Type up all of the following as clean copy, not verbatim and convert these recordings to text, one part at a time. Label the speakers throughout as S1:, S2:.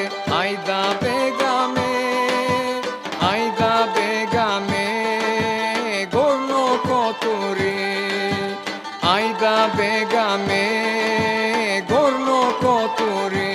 S1: Aida begame, aida begame, gorno koturi. Aida begame, gorno koturi.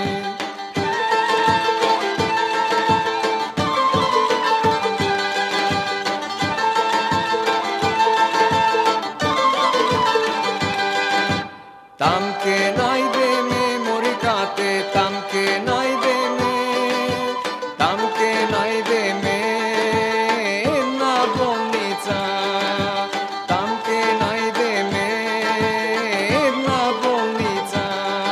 S1: Tamke najdeme morikate, tamke najdeme, tamke najdeme jedna bolnica, tamke najdeme jedna bolnica.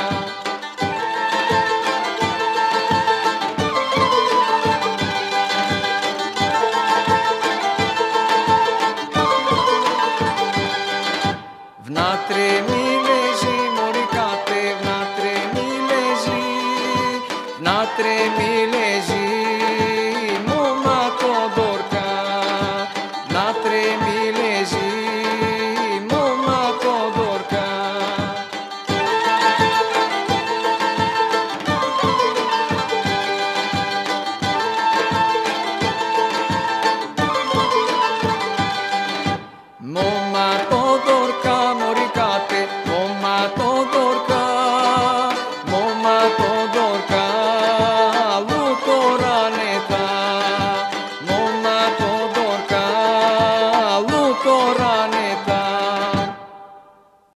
S1: Vnatre mi leži morikate, vnatre mi leži, vnatre mi leži moma Todorka, vnatre mi leži moma Todorka. Moma Todorka morikate, moma Todorka.